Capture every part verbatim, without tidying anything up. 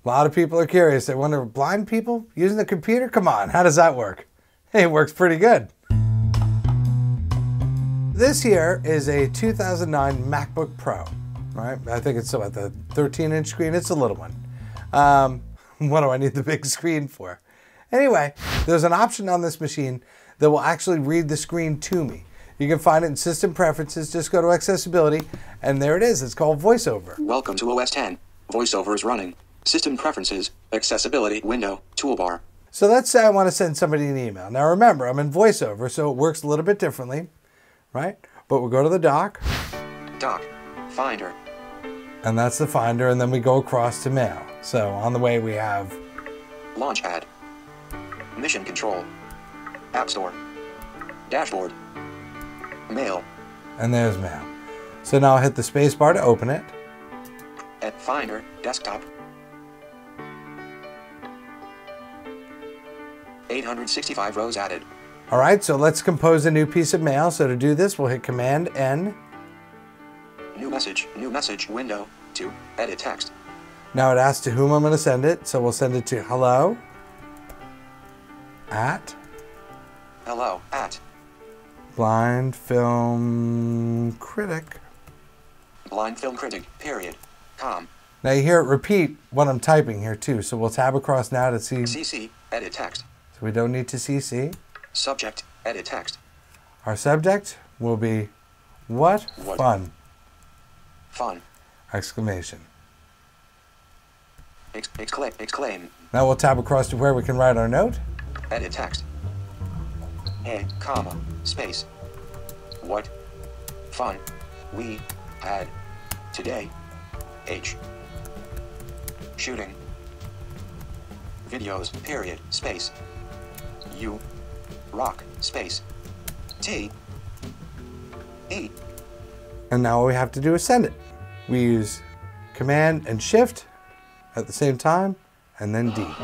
A lot of people are curious. They wonder, blind people using the computer? Come on, how does that work? Hey, it works pretty good. This here is a two thousand nine MacBook Pro, right? I think it's about the thirteen inch screen. It's a little one. Um, what do I need the big screen for? Anyway, there's an option on this machine that will actually read the screen to me. You can find it in System Preferences. Just go to Accessibility, and there it is. It's called VoiceOver. Welcome to O S ten. VoiceOver is running. System Preferences, Accessibility window, toolbar. So let's say I want to send somebody an email. Now remember, I'm in VoiceOver, so it works a little bit differently, right? But we'll go to the dock. Dock. Finder. And that's the Finder, and then we go across to Mail. So on the way we have Launchpad. Mission Control. App Store. Dashboard. Mail. And there's Mail. So now I'll hit the space bar to open it. At Finder, Desktop. eight hundred sixty-five rows added. All right, so let's compose a new piece of mail. So to do this, we'll hit Command N. New message, new message window, to edit text. Now it asks to whom I'm going to send it. So we'll send it to hello at Hello at Blind Film Critic. Blind Film Critic, period, com. Now you hear it repeat what I'm typing here too. So we'll tab across now to see. C C, edit text. So we don't need to C C. Subject, edit text. Our subject will be what, What? fun, Fun. exclamation. Ex exclaim, exclaim. Now we'll tab across to where we can write our note. Edit text. A, comma, space. What fun we had today. H. Shooting. Videos, period, space. U. Rock, space. T. E. And now all we have to do is send it. We use Command and Shift at the same time, and then D.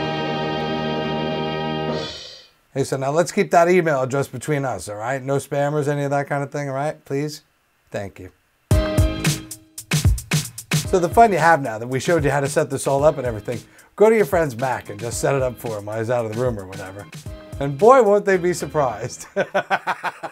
Hey, so now let's keep that email address between us, all right? No spammers, any of that kind of thing, all right? Please? Thank you. So the fun you have now that we showed you how to set this all up and everything, go to your friend's Mac and just set it up for him while he's out of the room or whatever. And boy, won't they be surprised.